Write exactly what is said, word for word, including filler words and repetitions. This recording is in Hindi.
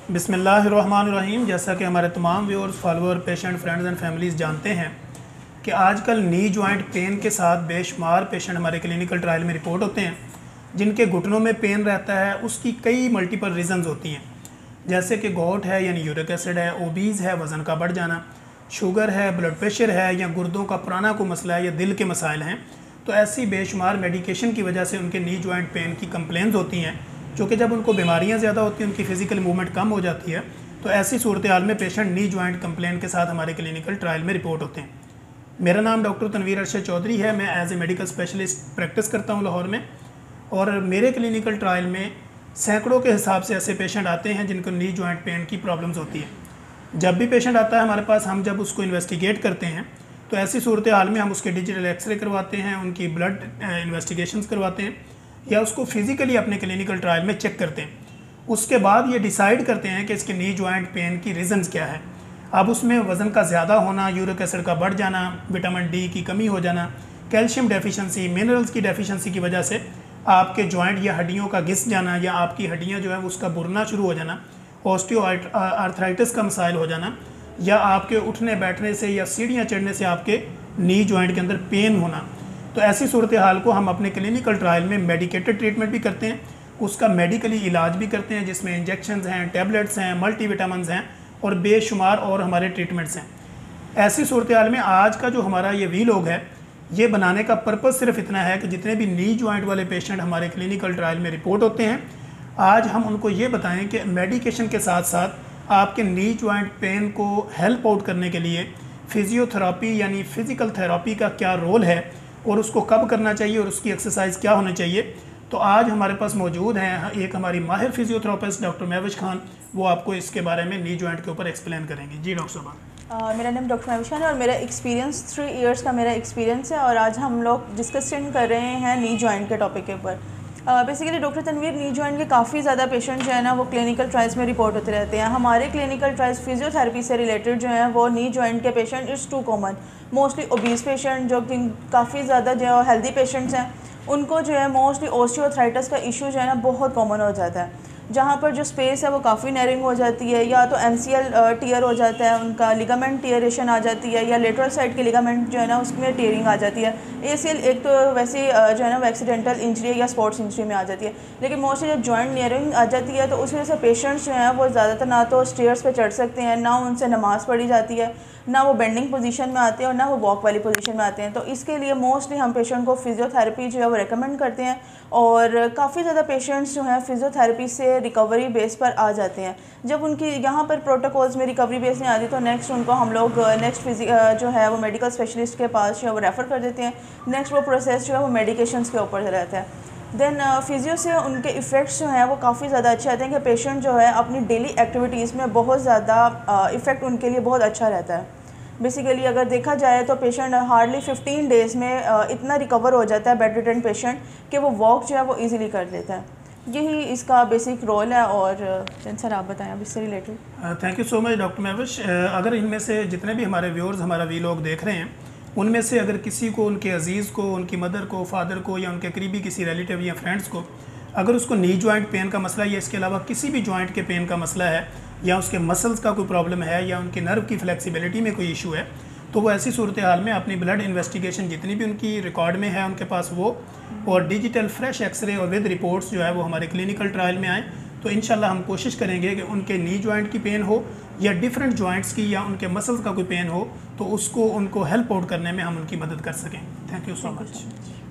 बिस्मिल्लाहिर्रहमानिर्रहीम। जैसा कि हमारे तमाम viewers, follower, patient, friends and families जानते हैं कि आजकल नी जॉइंट पेन के साथ बेशुमार पेशेंट हमारे क्लिनिकल ट्रायल में रिपोर्ट होते हैं जिनके घुटनों में पेन रहता है। उसकी कई मल्टीपल रीज़न्स होती हैं, जैसे कि गॉट है यानी यूरिक एसिड है, ओबीज़ है वज़न का बढ़ जाना, शुगर है, ब्लड प्रेशर है, या गुर्दों का पुराना कोई मसला है, या दिल के मसाइल हैं। तो ऐसी बेशुमार मेडिकेशन की वजह से उनके नी जॉइंट पेन की कंप्लेंट्स होती हैं, जो कि जब उनको बीमारियां ज़्यादा होती हैं, उनकी फ़िज़िकल मूवमेंट कम हो जाती है, तो ऐसी सूरत हाल में पेशेंट नी जॉइंट कंप्लेन के साथ हमारे क्लिनिकल ट्रायल में रिपोर्ट होते हैं। मेरा नाम डॉक्टर तनवीर अरशद चौधरी है। मैं as a medical specialist practice करता हूँ लाहौर में, और मेरे क्लिनिकल ट्रायल में सैकड़ों के हिसाब से ऐसे पेशेंट आते हैं जिनको नी जॉइंट पेन की प्रॉब्लम्स होती है। जब भी पेशेंट आता है हमारे पास, हम जब उसको इन्वेस्टिगेट करते हैं तो ऐसी सूरत हाल में हम उसके डिजिटल एक्सरे करवाते हैं, उनकी ब्लड इन्वेस्टिगेशंस करवाते हैं, या उसको फिज़िकली अपने क्लिनिकल ट्रायल में चेक करते हैं। उसके बाद ये डिसाइड करते हैं कि इसके नी जॉइंट पेन की रीज़न्स क्या है। अब उसमें वज़न का ज़्यादा होना, यूरिक एसिड का बढ़ जाना, विटामिन डी की कमी हो जाना, कैल्शियम डेफिशिएंसी, मिनरल्स की डेफिशिएंसी की वजह से आपके जॉइंट या हड्डियों का घिस जाना, या आपकी हड्डियाँ जो है उसका बुरना शुरू हो जाना, ऑस्टियो आर्थराइटिस का मसाइल हो जाना, या आपके उठने बैठने से या सीढ़ियाँ चढ़ने से आपके नी जॉइंट के अंदर पेन होना। तो ऐसी सूरत हाल को हम अपने क्लिनिकल ट्रायल में मेडिकेटेड ट्रीटमेंट भी करते हैं, उसका मेडिकली इलाज भी करते हैं, जिसमें इंजेक्शंस हैं, टैबलेट्स हैं, मल्टीविटामिन्स हैं और बेशुमार और हमारे ट्रीटमेंट्स हैं। ऐसी सूरत हाल में आज का जो हमारा ये वी लॉग है, ये बनाने का पर्पज़ सिर्फ इतना है कि जितने भी नी जॉइंट वाले पेशेंट हमारे क्लिनिकल ट्रायल में रिपोर्ट होते हैं, आज हम उनको ये बताएं कि मेडिकेशन के साथ साथ आपके नी जॉइंट पेन को हेल्प आउट करने के लिए फिजियोथेरापी यानी फ़िज़िकल थेरापी का क्या रोल है, और उसको कब करना चाहिए, और उसकी एक्सरसाइज क्या होनी चाहिए। तो आज हमारे पास मौजूद हैं एक हमारी माहिर फिजियोथेरापिस्ट डॉक्टर महविश खान, वो आपको इसके बारे में नी जॉइंट के ऊपर एक्सप्लेन करेंगे। जी डॉक्टर साहब। मेरा नाम डॉक्टर महविश खान है और मेरा एक्सपीरियंस थ्री इयर्स का मेरा एक्सपीरियंस है, और आज हम लोग डिस्कशन कर रहे हैं नी जॉइंट के टॉपिक के ऊपर। Basically doctor Tanveer, knee joint के काफ़ी ज़्यादा पेशेंट जो है ना वो क्लिनिकल ट्रायल्स में रिपोर्ट होते रहते हैं। हमारे क्लिनिकल ट्रायल्स फिजियोथेरेपी से रिलेटेड जो है वो नी जॉइंट के patient is too common. Mostly obese patient जो कि काफ़ी ज़्यादा जो हेल्दी पेशेंट्स हैं, उनको जो है मोस्टली ऑस्टियोआर्थराइटिस का इशू जो है ना बहुत कॉमन हो जाता है, जहाँ पर जो स्पेस है वो काफ़ी नैरिंग हो जाती है, या तो एमसीएल टीयर हो जाता है, उनका लिगामेंट टीयरेशन आ जाती है, या लेटरल साइड के लिगामेंट जो है ना उसमें टीयरिंग आ जाती है। एसीएल एक तो वैसे जो है ना वो एक्सीडेंटल इंजरी या स्पोर्ट्स इंजरी में आ जाती है, लेकिन मोस्टली जब जॉइंट नियरिंग आ जाती है तो उस वजह से पेशेंट्स जो हैं वो ज़्यादातर ना तो स्टेयर्स पे चढ़ सकते हैं, ना उनसे नमाज़ पढ़ी जाती है, ना वो बेंडिंग पोजीशन में आते हैं, और ना वो वॉक वाली पोजीशन में आते हैं। तो इसके लिए मोस्टली हम पेशेंट को फिजियोथेरेपी जो है वो रेकमेंड करते हैं, और काफ़ी ज़्यादा पेशेंट्स जो हैं फिजियोथेरेपी से रिकवरी बेस पर आ जाते हैं। जब उनकी यहाँ पर प्रोटोकॉल्स में रिकवरी बेस नहीं आती तो नेक्स्ट उनको हम लोग नेक्स्ट फिजी जो है वो मेडिकल स्पेशलिस्ट के पास जो है वो रेफ़र कर देते हैं। नेक्स्ट वो प्रोसेस जो है वो मेडिकेशंस के ऊपर रहता है। देन फिजियो से उनके इफ़ेक्ट्स जो हैं वो काफ़ी ज़्यादा अच्छे आते हैं कि पेशेंट जो है अपनी डेली एक्टिविटीज़ में बहुत ज़्यादा इफ़ेक्ट उनके लिए बहुत अच्छा रहता है। बेसिकली अगर देखा जाए तो पेशेंट हार्डली फिफ्टीन डेज़ में इतना रिकवर हो जाता है बेड रिटर्न पेशेंट कि वो वॉक जो है वो इजीली कर लेता है। यही इसका बेसिक रोल है। और जैन सर आप बताएं अब इससे related. Thank you so much doctor Mahvish. अगर इनमें से जितने भी हमारे व्यूअर्स हमारा वी लॉग देख रहे हैं, उनमें से अगर किसी को, उनके अजीज़ को, उनकी मदर को, फादर को, या उनके करीबी किसी रिलेटिव या फ्रेंड्स को अगर उसको नी जॉइंट पेन का मसला, या इसके अलावा किसी भी जॉइंट के पेन का मसला है, या उसके मसल्स का कोई प्रॉब्लम है, या उनकी नर्व की फ्लेक्सिबिलिटी में कोई इशू है, तो वो ऐसी सूरत हाल में अपनी ब्लड इन्वेस्टिगेशन जितनी भी उनकी रिकॉर्ड में है उनके पास वो, और डिजिटल फ्रेश एक्सरे और विद रिपोर्ट्स जो है वो हमारे क्लिनिकल ट्रायल में आए, तो इंशाल्लाह हम कोशिश करेंगे कि उनके नी जॉइंट की पेन हो या डिफरेंट जॉइंट्स की, या उनके मसल्स का कोई पेन हो, तो उसको उनको हेल्प आउट करने में हम उनकी मदद कर सकें। Thank you so much.